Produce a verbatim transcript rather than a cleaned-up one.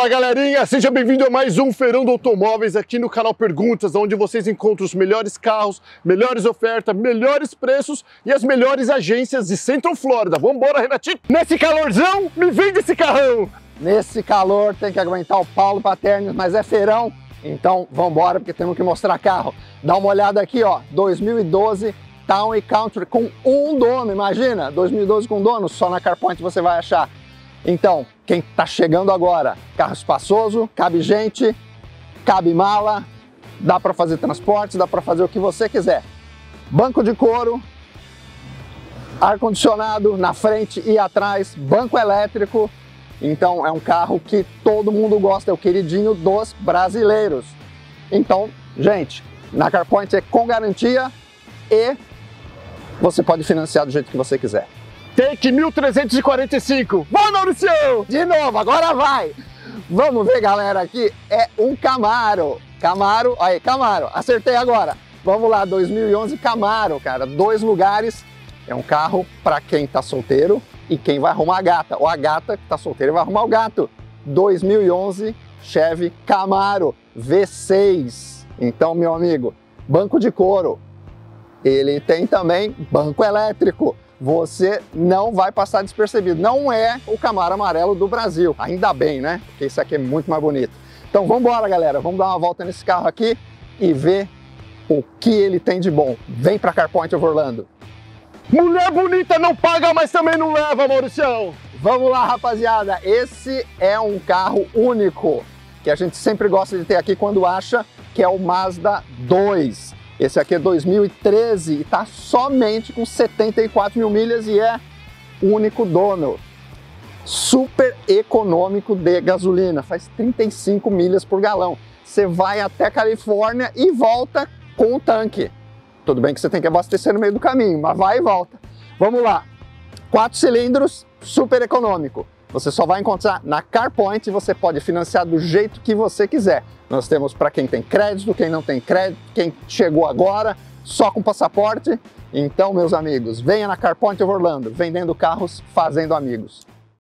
Fala galerinha, seja bem-vindo a mais um Feirão do Automóveis aqui no canal Perguntas, onde vocês encontram os melhores carros, melhores ofertas, melhores preços e as melhores agências de Central Florida. Vambora, Renatinho! Nesse calorzão, me vende esse carrão! Nesse calor tem que aguentar o Paulo Paterno, mas é feirão, então vambora porque temos que mostrar carro. Dá uma olhada aqui, ó, dois mil e doze Town e Country com um dono, imagina, dois mil e doze com dono, só na CarPoint você vai achar. Então, quem tá chegando agora, carro espaçoso, cabe gente, cabe mala, dá para fazer transportes, dá para fazer o que você quiser. Banco de couro, ar-condicionado na frente e atrás, banco elétrico. Então é um carro que todo mundo gosta, é o queridinho dos brasileiros. Então, gente, na CarPoint é com garantia e você pode financiar do jeito que você quiser. Take mil trezentos e quarenta e cinco. Vai, Maurício! De novo, agora vai! Vamos ver, galera, aqui é um Camaro. Camaro, aí, Camaro, acertei agora. Vamos lá, dois mil e onze Camaro, cara, dois lugares. É um carro para quem tá solteiro e quem vai arrumar a gata. Ou a gata que tá solteira vai arrumar o gato. dois mil e onze Chevy Camaro V seis. Então, meu amigo, banco de couro. Ele tem também banco elétrico. Você não vai passar despercebido. Não é o Camaro amarelo do Brasil. Ainda bem, né? Porque esse aqui é muito mais bonito. Então vamos embora, galera. Vamos dar uma volta nesse carro aqui e ver o que ele tem de bom. Vem pra CarPoint of Orlando. Mulher bonita não paga, mas também não leva, Mauricião. Vamos lá, rapaziada. Esse é um carro único que a gente sempre gosta de ter aqui quando acha, que é o Mazda dois. Esse aqui é dois mil e treze e está somente com setenta e quatro mil milhas e é único dono. Super econômico de gasolina, faz trinta e cinco milhas por galão. Você vai até Califórnia e volta com o tanque. Tudo bem que você tem que abastecer no meio do caminho, mas vai e volta. Vamos lá, quatro cilindros, super econômico. Você só vai encontrar na CarPoint e você pode financiar do jeito que você quiser. Nós temos para quem tem crédito, quem não tem crédito, quem chegou agora, só com passaporte. Então, meus amigos, venha na CarPoint of Orlando, vendendo carros, fazendo amigos.